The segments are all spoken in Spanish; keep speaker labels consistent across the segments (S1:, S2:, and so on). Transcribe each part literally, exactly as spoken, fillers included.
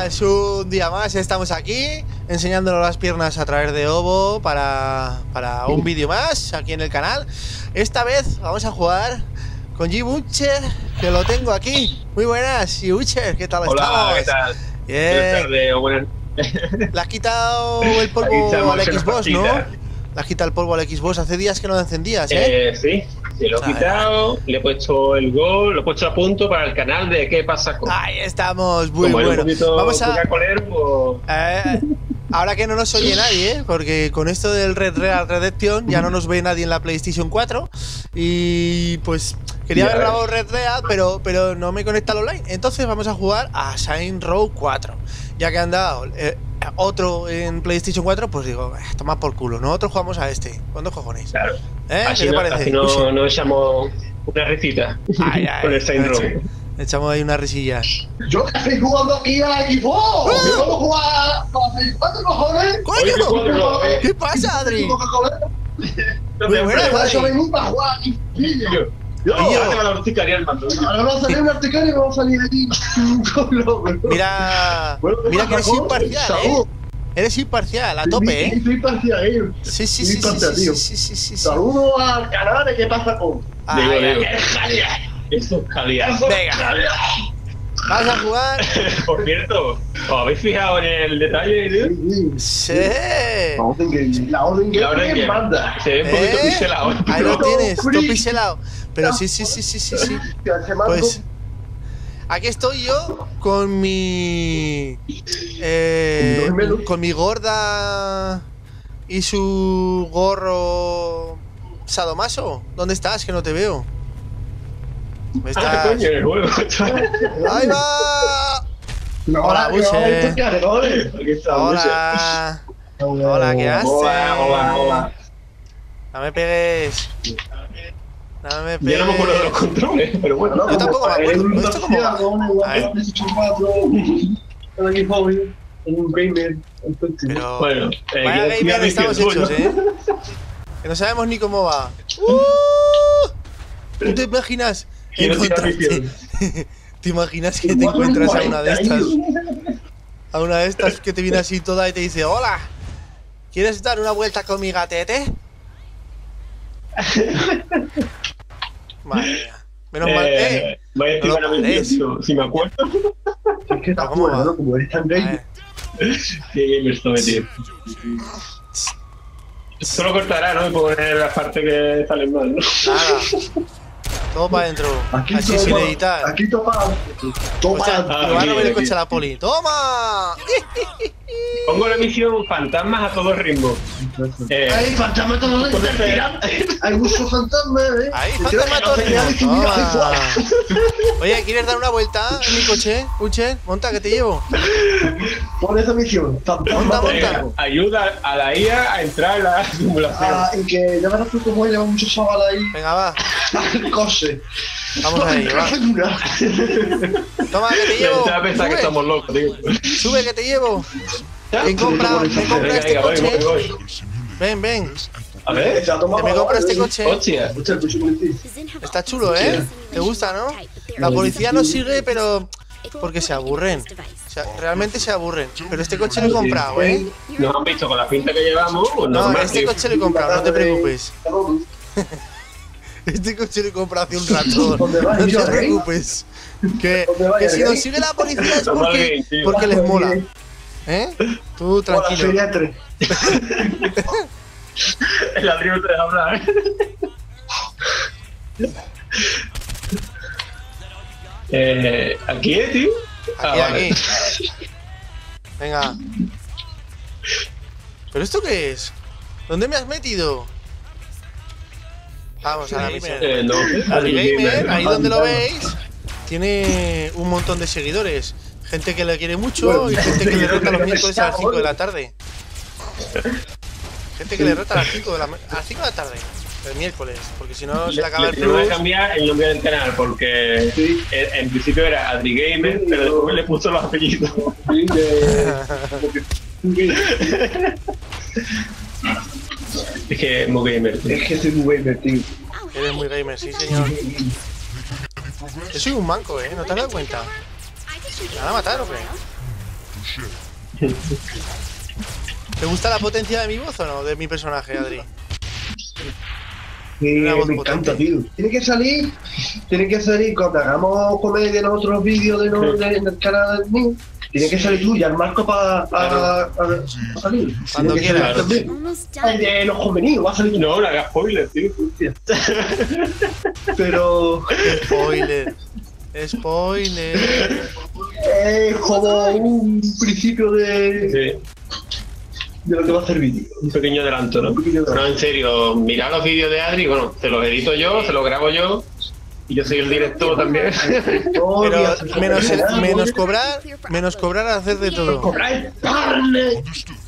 S1: buenas, un día más estamos aquí enseñándonos las piernas a través de Ovo para, para un vídeo más aquí en el canal. Esta vez vamos a jugar con G-Butcher, que lo tengo aquí. Muy buenas, G-Butcher, ¿qué tal
S2: Hola,
S1: estamos?
S2: ¿qué tal?
S1: Bien.
S2: Buenas tardes o buenas...
S1: Le has quitado el polvo al Xbox, ¿no? Le has quitado el polvo al Xbox, hace días que no lo encendías, ¿eh?
S2: eh sí, sí, lo he quitado, le he puesto el gol, lo he puesto a punto para el canal de ¿Qué pasa con?
S1: Ahí estamos, muy
S2: Como
S1: bueno. Vamos a...
S2: Coler, pues...
S1: eh, ahora que no nos oye nadie, ¿eh? Porque con esto del Red Dead Redemption ya no nos ve nadie en la PlayStation cuatro. Y pues quería haber grabado Red Dead, pero, pero no me conecta al online. Entonces vamos a jugar a Saints Row cuatro. Ya que han dado eh, otro en PlayStation cuatro, pues digo, eh, toma por culo. Nosotros jugamos a este. ¿Cuándo cojones?
S2: Claro.
S1: ¿Eh?
S2: Así
S1: ¿Qué te
S2: no,
S1: parece?
S2: así no, no echamos una risita
S1: Ay, ay,
S2: con el Saints Row.
S1: Echamos ahí una risilla.
S3: Yo que estoy jugando aquí a la Xbox.
S1: ¡Oh!
S3: Yo vamos a jugar a Play cuatro, cojones.
S1: ¡Coño! ¿Qué pasa, Adri? Muy buena,
S3: Para eso
S1: Adri.
S3: vengo para jugar aquí.
S2: Yo, yo,
S1: Yo-
S2: ahora te va a la urticaria el mando.
S3: Ahora vamos a salir una articaria y vamos a salir aquí con los...
S1: Mira,
S3: Bueno,
S1: mira que eres
S3: Jacob,
S1: imparcial, ¿eh?
S3: Saúl.
S1: Eres imparcial, a tope, ¿eh?
S3: Estoy parcial, eh.
S1: Sí, sí,
S3: Estoy
S1: sí, sí,
S3: parcial,
S1: sí,
S3: tío.
S1: sí, sí, sí, sí.
S3: Saludos al canal de ¿Qué pasa con?
S1: Ay,
S2: Digo,
S1: ay,
S2: digo.
S1: ay.
S3: ¡Jalia!
S2: Eso es calidad.
S1: Venga, vamos a jugar.
S2: Por cierto, ¿os habéis fijado en el detalle, tío?
S1: Sí.
S3: La orden que... La orden que...
S2: La verdad es que
S3: manda.
S2: se ve un poquito
S1: ¿Eh?
S2: pixelado.
S1: Ahí lo
S3: No,
S1: tienes, todo
S3: free.
S1: pixelado. Pero sí, sí, sí, sí, sí, sí.
S3: Ese mando-
S1: Pues aquí estoy yo con mi eh, con mi gorda y su gorro sadomaso. ¿Dónde estás? Que no te veo. ¿Dónde
S2: Ah,
S1: estás?
S2: coño, en el juego.
S1: ¡Ahí va!
S3: No,
S1: Hola,
S3: no,
S1: Buche.
S3: estos cargadores.
S2: Aquí está, Buche.
S1: Hola. Hola, ¿qué haces?
S2: Hola, hola, hola.
S1: No me pegues. No me pegues.
S2: Yo no me acuerdo de los controles, pero bueno.
S1: Yo tampoco me acuerdo. ¿Esto cómo va? A ver.
S3: Un gamer.
S1: Pero
S2: Bueno, eh,
S1: vaya
S2: que
S1: gamer
S2: decía
S1: estamos
S2: Miguel,
S1: hechos,
S2: bueno.
S1: ¿eh? Que no sabemos ni cómo va. ¡Uh! ¿Tú te imaginas
S2: Quiero tirar
S1: encontrarte? ¿Te imaginas que te encuentras a una de estas? A una de estas que te viene así toda y te dice: hola, ¿quieres dar una vuelta con mi gatete? Madre mía. Menos mal,
S2: Eh,
S1: eh.
S2: vaya
S1: no lo
S2: encima de la
S1: pares.
S2: mentira, si me acuerdo.
S3: Es que está
S1: ¿Cómo va?
S3: bueno, ¿no? Como eres tan
S1: A
S3: gamer.
S1: ver.
S2: Qué gamer estoy metido. Solo cortará, ¿no? Y poner la parte que salen mal, ¿no?
S1: Nada. Todo para adentro.
S3: Aquí
S1: Así
S3: toma-
S1: sin editar.
S3: Aquí toma. Toma.
S1: Hostia, me va a
S2: aquí,
S1: robar el
S2: aquí.
S1: coche a la poli. ¡Toma!
S2: Pongo la misión fantasmas a todo ritmo. Eh,
S3: Hay fantasma todo el
S2: Puede ser.
S3: Hay muchos fantasmas, ¿eh?
S1: Ahí,
S3: Yo creo
S1: fantasma
S3: que
S1: todo
S3: no tenía
S1: ritmo.
S3: distinguido hacia
S1: Toma.
S3: afuera.
S1: Oye, ¿quieres dar una vuelta en mi coche? Uche, monta que te llevo.
S3: Pon esa misión.
S1: Monta,
S3: Fantasma.
S1: monta.
S2: venga, ayuda a la I A a entrar en la simulación.
S3: Ah, y que ya verás tú cómo lleva muchos chavales ahí
S1: Venga, va.
S3: al coche.
S1: Vamos ahí, va. Toma, que te
S2: La
S1: llevo.
S2: gente va a pensar que
S1: Sube,
S2: estamos locos, tío.
S1: sube que te llevo. Ven, compra, ven, compra
S2: Venga,
S1: este
S2: venga, voy, voy,
S1: coche.
S2: voy.
S1: Ven, ven.
S2: A ver,
S1: Que me compra este coche.
S2: hostia.
S1: Está chulo, ¿eh? ¿Te gusta, no? La policía nos sigue, pero porque se aburren. O sea, realmente se aburren. Pero este coche lo he comprado, ¿eh?
S2: Nos han visto con la pinta que llevamos, pues
S1: No,
S2: normal,
S1: este
S2: tío.
S1: coche lo he comprado, no te preocupes. Este coche lo he comprado hace un rato.
S3: ¿Dónde vas,
S1: No te
S3: tío?
S1: preocupes. Que,
S3: ¿Dónde vas,
S1: que si
S3: Gay?
S1: nos sigue la policía es
S2: Normal
S1: porque,
S2: gay, tío.
S1: porque les mola. ¿Eh? Tú
S3: Hola,
S1: tranquilo.
S3: Feria tres.
S2: El ladrillo te deja hablar. eh, ¿Aquí es, tío? Ah,
S1: Aquí,
S2: vale.
S1: aquí. Venga. ¿Pero esto qué es? ¿Dónde me has metido? Vamos a la misión.
S2: Eh, no.
S1: Adri Gamer, ahí donde lo veis, tiene un montón de seguidores. Gente que le quiere mucho y gente que le reta los miércoles a las cinco de la tarde. Gente que le reta a las cinco de la, a las cinco de la tarde, el miércoles, porque si no se le acaba
S2: Le
S1: el
S2: tengo que
S1: plus.
S2: cambiar el nombre del canal porque en, en principio era Adri Gamer, pero después le puso los apellidos. Es que es muy gamer, tío.
S3: Es que soy muy gamer, tío.
S1: Eres muy gamer, sí señor. Yo soy un manco, ¿eh? ¿No te has dado cuenta? ¿Me van a matar o qué? ¿Te gusta la potencia de mi voz o no? De mi personaje, Adri.
S3: Sí,
S1: Una voz
S3: me encanta,
S1: potente.
S3: tío. Tiene que salir, tiene que salir cuando hagamos comedia en otros vídeos de, no- de- en el canal de mí. Tiene que salir tú y al Marco para salir.
S1: Cuando
S3: Tiene que salir
S1: quieras.
S3: también.
S4: Almost
S3: Ay,
S4: done.
S3: de los convenidos, va a salir.
S2: No, no hagas spoiler, tío. Hostia.
S3: Pero
S1: Spoiler. Spoiler.
S3: es como un principio de,
S2: Sí,
S3: de lo que va a hacer vídeo.
S2: un pequeño adelanto, ¿no?
S3: Un pequeño adelanto.
S2: No, en serio, mirad los vídeos de Adri, bueno, se los edito yo, se los grabo yo. Y yo soy el director también.
S1: Pero menos, el- menos cobrar, menos cobrar a hacer de todo.
S3: Cobrar carne.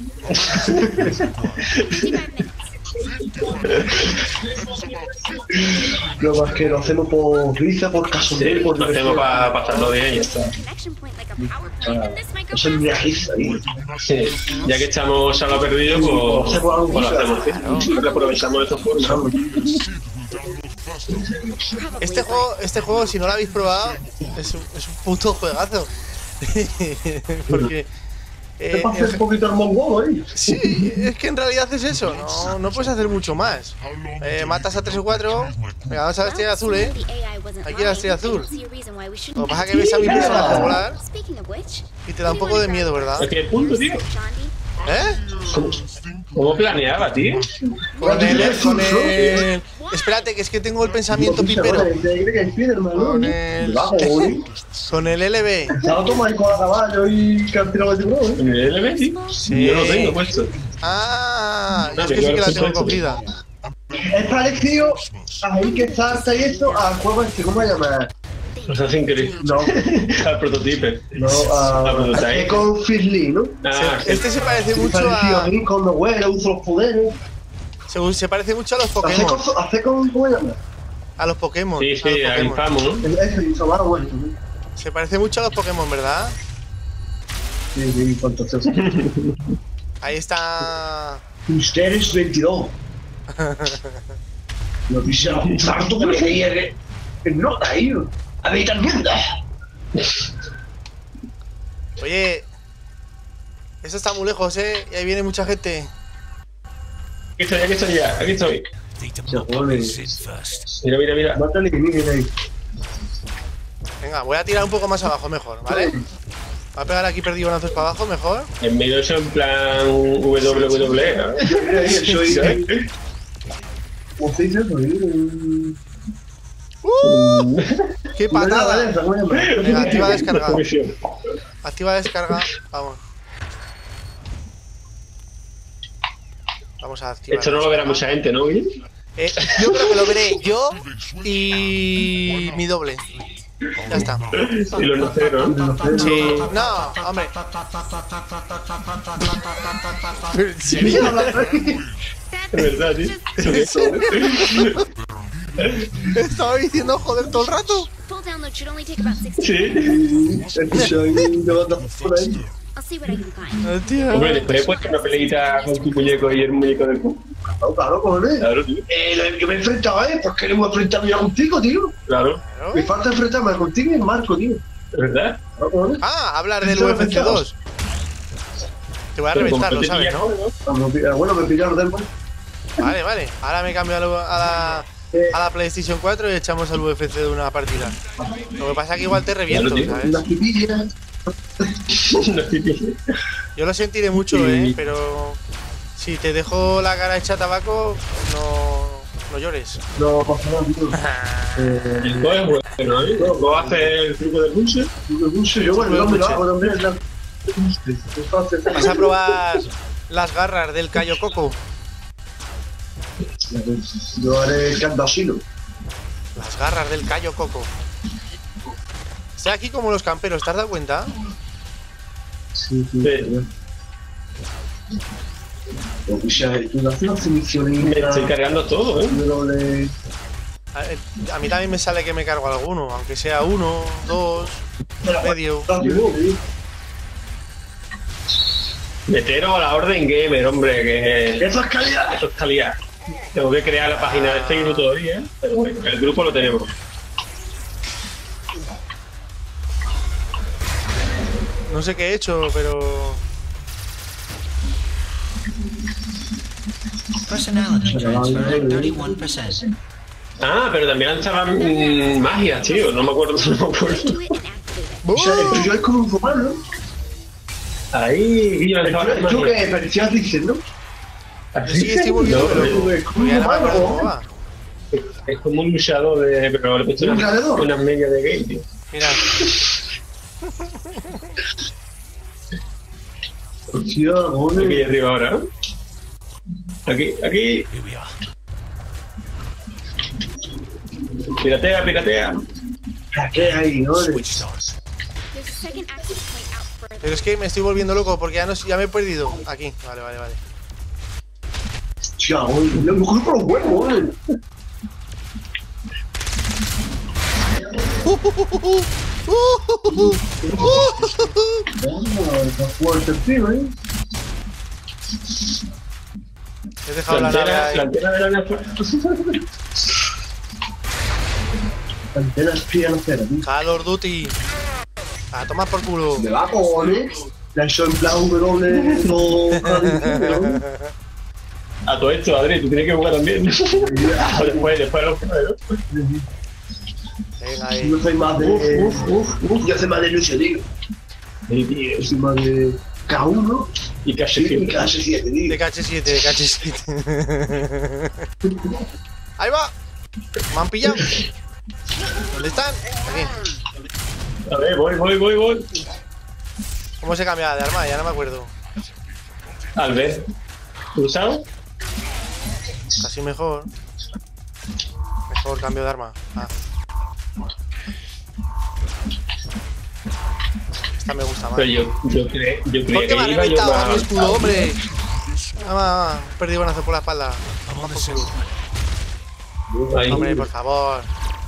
S3: Lo más que lo hacemos por risa, por
S2: Sí,
S3: cachondeo, por
S2: lo hacemos para pasarlo bien y ya está.
S4: Connection point like a power plant, and this
S3: No se me
S4: microphone.
S3: risa ahí.
S2: Sí, ya que estamos a lo perdido, pues, pues lo hacemos así. Lo aprovechamos de esta forma.
S1: Este juego, este juego, si no lo habéis probado, es un, es un puto juegazo. Porque
S3: Te
S1: eh,
S3: pasa un
S1: el-
S3: poquito el mongo ahí.
S1: sí, es que en realidad es eso, no, no puedes hacer mucho más. Eh, matas a tres o cuatro, venga, vamos a la estrella azul, eh. Aquí la estrella azul. Lo que pasa es que ves a mi personaje volar y te da un poco de miedo, ¿verdad?
S2: Es que el punto, tío.
S1: ¿Eh?
S2: ¿Cómo, cómo planeaba, tío?
S1: Con el, con el... Espérate, que es que tengo el pensamiento pipero. Con el... Con el L B.
S3: Se lo toma ahí con la caballo y cartero de tiburón.
S2: ¿En el L B, tío?
S1: Sí.
S2: Yo lo tengo puesto.
S1: Ah, yo es que sí que la tengo cogida.
S3: Es parecido a ahí que salta y eso al juego este, ¿cómo se llama?
S2: Assassin's Creed.
S3: No,
S2: Al prototipo.
S3: no, a,
S2: Ah, prototype.
S3: a con Firly, ¿no?
S2: Ah,
S1: Se- Este se parece mucho
S3: Parecido a
S1: a...
S3: mí cuando vuela, usa los poderes.
S1: Se, se parece mucho a los
S3: Hace
S1: Pokémon.
S3: con, hace con, ¿cómo se llama?
S1: A los Pokémon.
S2: sí,
S1: a
S2: sí,
S1: los
S2: al
S1: Pokémon.
S2: infamo, ¿no?
S3: Eso hizo más bueno. ¿no?
S1: Se parece mucho a los Pokémon, ¿verdad?
S3: Sí, sí, fantasioso.
S1: Ahí está...
S3: Ustedes veintidós. Lo dice un sarto que me quería que que no ha ido. A ver, tan linda.
S1: Oye, eso está muy lejos, ¿eh? Y ahí viene mucha gente.
S2: Aquí estoy, aquí estoy ya, aquí estoy.
S3: Se pone.
S2: Mira, mira, mira.
S3: Mátale que viene ahí.
S1: Venga, voy a tirar un poco más abajo, mejor, ¿vale? Voy a pegar aquí perdigonazos para abajo, mejor.
S2: En medio eso en plan W W E, ¿no?
S3: Yo mira ahí, soy. ¿Cómo se dice eso? Un-
S1: ¡Uh! ¡Qué patada!
S3: Venga, ¿cómo se llama?
S1: Venga, activa descarga.
S2: Comisión.
S1: Activa descarga. Vamos. Vamos a activar.
S2: Esto no lo verá mucha gente, ¿no, Guille?
S1: Eh, yo creo que lo veré yo y mi doble. Ya está.
S2: Y los noceros, ¿no?
S1: Sí. No, hombre. Sí.
S3: Mira, habla ahí.
S2: Es verdad, tío.
S1: Estaba diciendo joder todo el rato.
S4: Full download should only take about sixty.
S2: Sí.
S3: Escucha ahí, te vas a dar por ahí.
S4: I'll see what I can find.
S1: Eh, tío.
S2: Hombre, después he puesto una peleita con tu muñeco y el muñeco del cu.
S3: Claro, claro, cojones.
S2: Claro, tío.
S3: Eh, yo me he enfrentado a él, ¿por qué no me he enfrentado ya contigo, tío?
S2: Claro,
S3: Me falta enfrentarme contigo y el Marco, tío.
S2: es verdad.
S3: Claro, cojones.
S1: Ah, hablar del U F C dos. Te voy a reventar, lo sabes, ¿no?
S3: Cuando pi- Bueno, me pillaron del mal.
S1: Vale, vale. Ahora me cambio a la, a la, a la PlayStation cuatro y echamos al U F C de una partida. Lo que pasa es que igual te reviento,
S2: Claro, tío.
S1: ¿sabes?
S3: Las pipillas.
S1: Yo lo sentiré mucho, ¿eh? Pero si te dejo la cara hecha tabaco, no, no llores.
S3: No pasa nada, tío. Eh,
S2: El Go es bueno, ¿eh? Go hace el truco del dulce.
S3: yo mucho, yo bueno, no me lo hago también. la-
S1: Vas a probar las garras del Cayo Coco.
S3: Yo haré el candasino.
S1: Las garras del Cayo Coco. Estoy aquí como los camperos, ¿te has dado cuenta?
S3: Sí, sí.
S2: Sí.
S3: O sea, tú haces una selección
S2: Me estoy cargando todo, ¿eh?
S3: de...
S1: A, eh, a mí también me sale que me cargo alguno, aunque sea uno, dos, medio.
S2: Meteros a la orden gamer, hombre, que
S3: ¡Eso es calidad!
S2: eso es calidad. Tengo que crear la página de Facebook todavía, pero bueno, el grupo lo tenemos.
S1: No sé qué he hecho, pero...
S5: Personality transfer thirty y uno por ciento.
S2: Ah, pero también lanzaban mmm, magia, tío. No me acuerdo, no me acuerdo.
S4: Do it and activate it.
S3: O sea, el tuyo es como un fumar, ¿no?
S2: Ahí, y
S3: El
S2: lanzaban
S3: tuyo- el tuyo
S2: magia.
S3: que parecía Rixen, ¿no?
S1: Yo sí estoy volviendo
S2: No,
S1: loco.
S3: es como
S1: Porque ya
S3: un
S1: no me acuerdo
S3: humano.
S1: cómo va.
S2: Es como un luchador de. Pero le he puesto
S3: ¿Un
S2: unas
S3: luchador?
S2: unas medias de game, tío.
S1: Mira,
S3: Hostia,
S2: Aquí
S3: joder.
S2: arriba ahora. ¿eh? Aquí, aquí. Piratea, piratea.
S3: ¿Qué hay, joder?
S4: There's a second access point out further.
S1: pero es que me estoy volviendo loco porque ya, no, ya me he perdido. Aquí, vale, vale, vale.
S3: Hostia, joder. Lo mejor por los huevos, joder. Ah, está fuerte el tío, ¿eh?
S1: He dejado la nave
S2: La
S1: ahí.
S2: antena de la nave.
S3: Antena espía no cera, tío.
S1: Call of Duty. A tomar por culo.
S3: Me va, cojones. La he hecho en plan W, no. ¿no?
S2: A todo esto, Adri, tú tienes que jugar también. después, después de los primeros.
S1: Venga ahí.
S3: Yo soy más de.
S2: Uf, uf, uf.
S3: Yo soy más de Lucio, tío.
S2: Sí, tío.
S3: Yo soy más de K uno
S2: Y casi
S3: y
S2: siempre.
S3: K siete, tío.
S1: De K H siete, de K H siete. Ahí va. Me han pillado. ¿Dónde están? Aquí.
S2: A ver, voy, voy, voy, voy.
S1: ¿Cómo se cambia de arma? Ya no me acuerdo.
S2: Al ver. ¿Cruzado?
S1: Casi mejor. Mejor cambio de arma. Ah. Esta me gusta más.
S2: Pero yo, yo creí, yo creí
S1: ¿Por qué me ha
S2: que iba yo
S1: reventado a mi
S2: más.
S1: escudo, hombre? Ah, va, va. Perdí bonazo por la espalda. Toma por culo.
S2: Ahí,
S1: Hombre, por favor.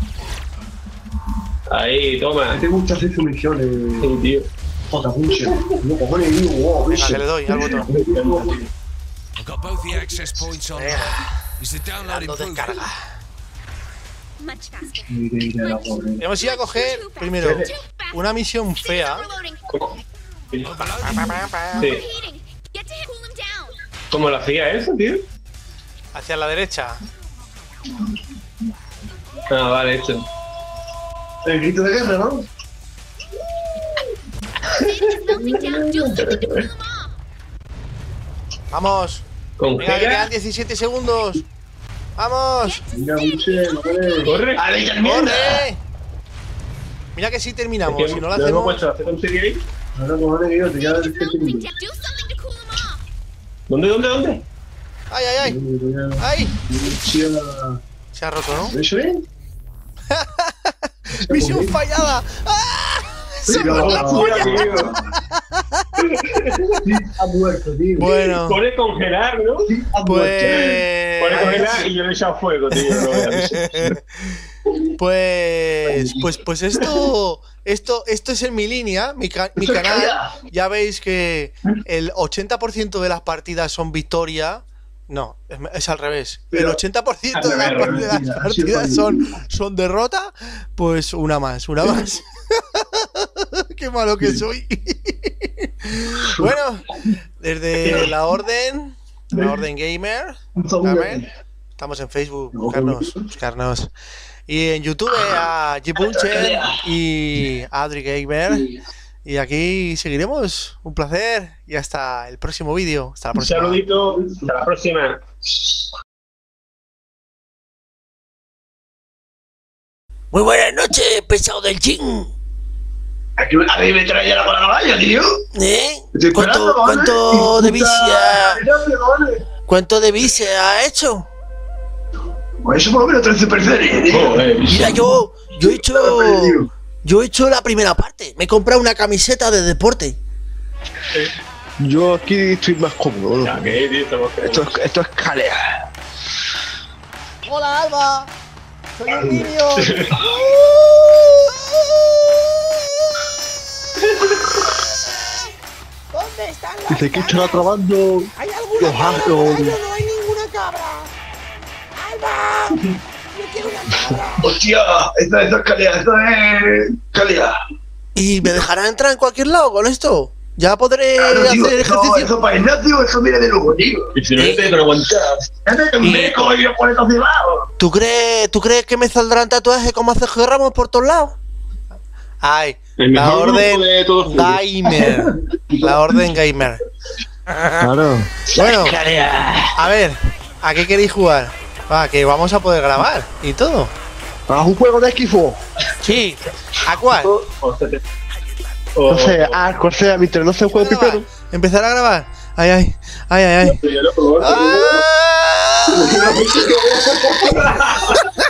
S2: ahí, toma.
S3: ¿Te gusta hacer sus misiones?
S2: Sí, tío.
S3: Jota, pinche. No, cojones, tío. Wow,
S1: Venga,
S3: ese.
S1: que le doy al botón.
S6: I've got both the access points on. Is the download
S1: Dando
S6: improving?
S1: descarga.
S4: Much faster.
S3: Mire, mire, la pobre.
S1: Hemos ido a coger primero una misión fea.
S4: Reloading.
S2: ¿Cómo? Sí.
S4: Overheating. Get to hit. Cool him down.
S2: ¿Cómo lo hacía eso, tío?
S1: Hacia la derecha.
S2: Ah, vale, esto.
S3: El grito de guerra, ¿no?
S4: He's melting down. Do something to cool him off.
S1: Vamos. Venga, que
S2: Congela.
S1: quedan diecisiete segundos. Vamos.
S3: Mira, pinche, joder.
S2: Corre.
S3: ¡Ale, ya mierda!
S1: ¡Corre! Mira que si terminamos. Si no lo
S2: hemos
S1: hacemos.
S2: puesto a hacer un serie ahí.
S3: Ahora, cojones, que yo te ya
S4: He's
S3: del
S4: melting
S3: mundo.
S4: down. Do something to cool him off.
S2: ¿Dónde, dónde, dónde?
S1: ¡Ay, ay, ay! ¡Ay!
S3: Hostia.
S1: Se ha roto, ¿no?
S3: ¿Eso es?
S1: ¡Misión fallada! ¡Ah! ¡Se me la
S3: Tío,
S1: polla!
S2: tío.
S3: Sí, ha muerto, tío.
S1: Bueno,
S2: Pone congelar, ¿no?
S3: Sí, ha muerto.
S2: Pone congelar
S1: pues.
S2: y yo le he echado fuego, tío. No veas.
S1: Pues. Pues, pues esto. Esto, esto es en mi línea, mi, ca- mi
S3: Esto es
S1: canal.
S3: calla.
S1: Ya veis que el ochenta por ciento de las partidas son victoria. No, es, es al revés. El
S3: Pero-
S1: ochenta por ciento de las,
S2: al
S1: par-
S2: revés,
S1: de las
S3: mira, así
S1: partidas
S3: es
S1: son, son derrota. Pues una más, una más. Qué malo que soy. Bueno, desde la orden, la orden gamer, gamer, estamos en Facebook, buscarnos, buscarnos. Y en YouTube a G-Puncher y a Adri Gamer. Y aquí seguiremos. Un placer y hasta el próximo vídeo. Hasta la
S2: Un
S1: próxima.
S2: saludito. Hasta la próxima.
S1: Muy buenas noches, pesado del chin.
S3: Aquí a mí me trae la cola caballo, tío.
S1: ¿Eh?
S3: Estoy
S1: ¿Cuánto,
S3: esperando, ¿vale?
S1: cuánto de
S3: Y puta-
S1: vicia,
S3: ¿vale?
S1: cuánto de vicia ha hecho?
S3: Pues eso por lo menos tres super series, tío.
S2: Joder.
S1: Mira, yo, yo he hecho, yo he hecho la primera parte. Me he comprado una camiseta de deporte.
S3: Yo aquí estoy más cómodo, ¿no?
S2: Ya, que, tío, estamos
S3: Esto, es- esto es calea.
S1: Hola, Alba. Soy un niño. ¿Dónde están las
S3: Dice que
S1: cabras?
S3: estaba trabando
S1: ¿Hay alguna
S3: los
S1: cabra?
S3: astros.
S1: Ay, no, no hay ninguna cabra. Alba. Yo quiero una cabra.
S3: Hostia, esta, esta es calea, esta es calea.
S1: ¿Y me dejarán entrar en cualquier lado con esto? ¿Ya podré
S3: Claro,
S1: hacer
S3: tío,
S1: ejercicio?
S3: no, eso para Ignacio, eso viene de luego, tío.
S2: Y si no te te lo aguantas.
S3: Ya te tendré como yo por estos lados.
S1: ¿Tú crees, ¿Tú crees que me saldrán tatuajes como hace Sergio Ramos por todos lados? Ay,
S2: El
S1: la
S2: mejor
S1: orden
S2: grupo de todos juntos.
S1: gamer. La orden gamer.
S7: Claro.
S1: Bueno, a ver, ¿a qué queréis jugar? Va, que vamos a poder grabar y todo.
S7: Haz un juego de Xbox.
S1: Sí, ¿a cuál?
S2: O sea, te- o-
S7: No sé, Ark, o sea, mientras no sea un juego pipero.
S1: Empezar a grabar. Ay, ay, ay, ay, ay.
S2: Yo lo-
S1: ¡Ah!